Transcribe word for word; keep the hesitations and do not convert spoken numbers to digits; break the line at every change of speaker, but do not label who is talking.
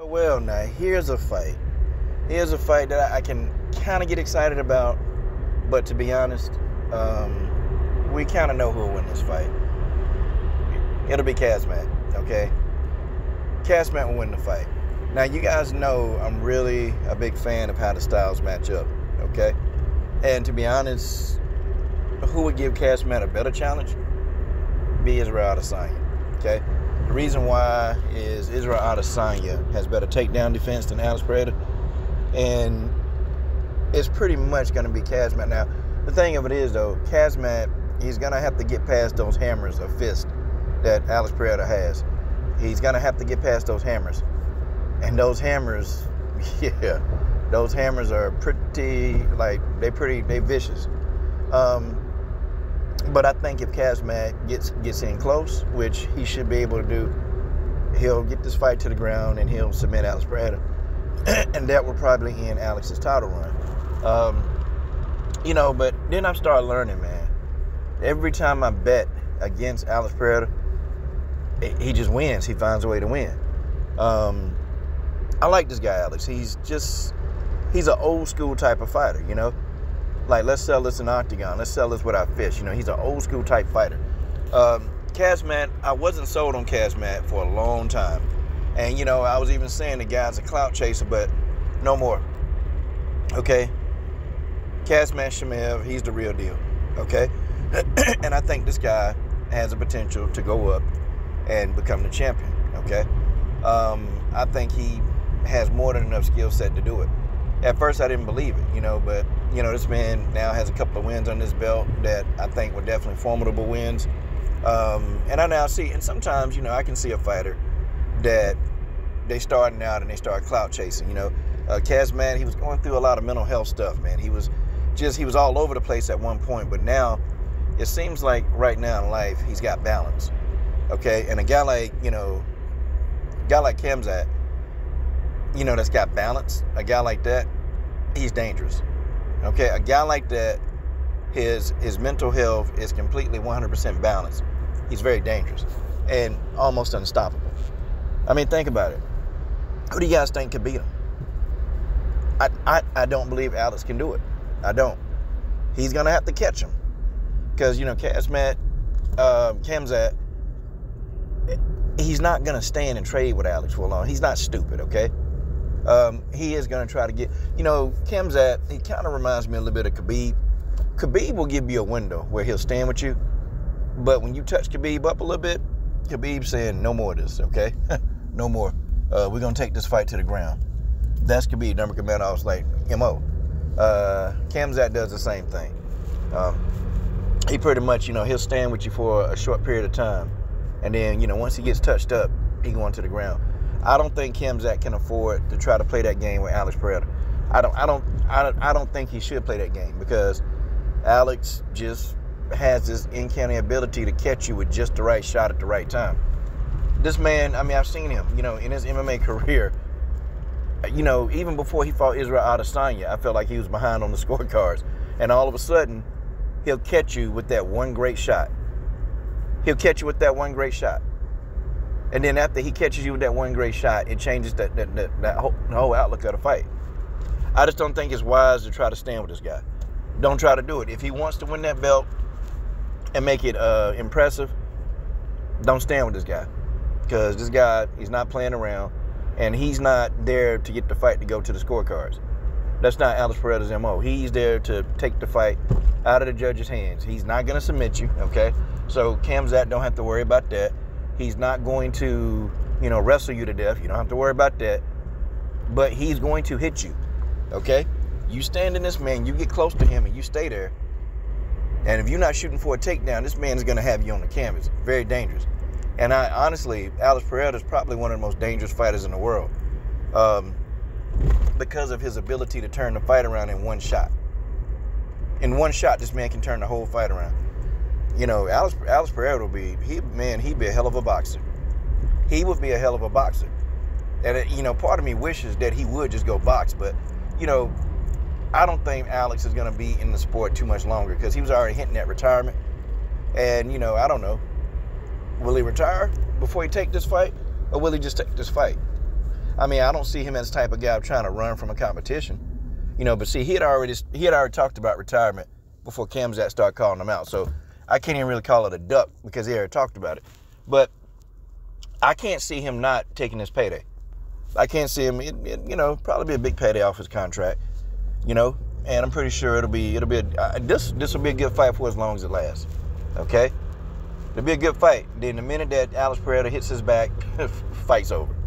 Well, now here's a fight. Here's a fight that I can kind of get excited about, but to be honest, um, we kind of know who will win this fight. It'll be Kazmat, okay? Kazmat will win the fight. Now, you guys know I'm really a big fan of how the styles match up, okay? And to be honest, who would give Kazmat a better challenge? Be Israel Adesanya, okay? The reason why is Israel Adesanya has better takedown defense than Alex Pereira, and it's pretty much going to be Kazmat. Now, the thing of it is, though, Kazmat, he's going to have to get past those hammers of fist that Alex Pereira has. He's going to have to get past those hammers. And those hammers, yeah, those hammers are pretty, like, they pretty, they vicious. Um, but I think if Kazmat gets gets in close, which he should be able to do, he'll get this fight to the ground and he'll submit Alex Pereira. And that will probably end Alex's title run. Um, you know, but then I started learning, man. Every time I bet against Alex Pereira, he just wins. He finds a way to win. Um, I like this guy, Alex. He's just, he's an old school type of fighter, you know? Like, let's sell this in octagon. Let's sell this with our fish. You know, he's an old school type fighter. Um, Kazmat, I wasn't sold on Kazmat for a long time. And, you know, I was even saying the guy's a clout chaser, but no more. Okay? Kazmat Chimaev, he's the real deal. Okay? And I think this guy has the potential to go up and become the champion. Okay? Um, I think he has more than enough skill set to do it. At first, I didn't believe it, you know, but, you know, this man now has a couple of wins on his belt that I think were definitely formidable wins. Um, and I now see, and sometimes, you know, I can see a fighter that they starting out and they start clout chasing, you know. Uh, Kazmat, he was going through a lot of mental health stuff, man. He was just, he was all over the place at one point, but now it seems like right now in life, he's got balance, okay? And a guy like, you know, a guy like Kazmat, you know, that's got balance, a guy like that, he's dangerous, okay? A guy like that, his his mental health is completely one hundred percent balanced. He's very dangerous and almost unstoppable. I mean, think about it. Who do you guys think could beat him? I, I, I don't believe Alex can do it. I don't. He's going to have to catch him. Because, you know, Kazmat, uh, Kazmat, he's not going to stand and trade with Alex for long. He's not stupid, okay? Um, he is going to try to get, you know, Kazmat, he kind of reminds me a little bit of Khabib. Khabib will give you a window where he'll stand with you. But when you touch Khabib up a little bit, Khabib's saying, no more of this, okay? No more. Uh, we're going to take this fight to the ground. That's Khabib Nurmagomedov's like M O. Uh, Kazmat does the same thing. Um, he pretty much, you know, he'll stand with you for a short period of time. And then, you know, once he gets touched up, he going to the ground. I don't think Kazmat can afford to try to play that game with Alex Pereira. I don't, I don't, I don't, I don't think he should play that game because Alex just has this uncanny ability to catch you with just the right shot at the right time. This man, I mean, I've seen him, you know, in his M M A career. You know, even before he fought Israel Adesanya, I felt like he was behind on the scorecards. And all of a sudden, he'll catch you with that one great shot. He'll catch you with that one great shot. And then after he catches you with that one great shot, it changes that, that, that, that whole, the whole outlook of the fight. I just don't think it's wise to try to stand with this guy. Don't try to do it. If he wants to win that belt and make it uh, impressive, don't stand with this guy. Because this guy, he's not playing around, and he's not there to get the fight to go to the scorecards. That's not Alex Pereira's M O. He's there to take the fight out of the judge's hands. He's not going to submit you, okay? So Kazmat don't have to worry about that. He's not going to, you know, wrestle you to death. You don't have to worry about that. But he's going to hit you, okay? You stand in this man, you get close to him, and you stay there. And if you're not shooting for a takedown, this man is going to have you on the canvas. Very dangerous. And I honestly, Alex Pereira is probably one of the most dangerous fighters in the world um, because of his ability to turn the fight around in one shot. In one shot, this man can turn the whole fight around. You know, Alex, Alex Pereira will be, he, man, he'd be a hell of a boxer. He would be a hell of a boxer. And, it, you know, part of me wishes that he would just go box. But, you know, I don't think Alex is going to be in the sport too much longer because he was already hinting at retirement. And, you know, I don't know. Will he retire before he take this fight? Or will he just take this fight? I mean, I don't see him as the type of guy trying to run from a competition. You know, but see, he had already he had already talked about retirement before Khamzat started calling him out. So I can't even really call it a duck because he already talked about it. But I can't see him not taking his payday. I can't see him, it, it, you know, probably be a big payday off his contract, you know, and I'm pretty sure it'll be, it'll be, a, uh, this this will be a good fight for as long as it lasts, okay? It'll be a good fight. Then the minute that Alex Pereira hits his back, fight's over.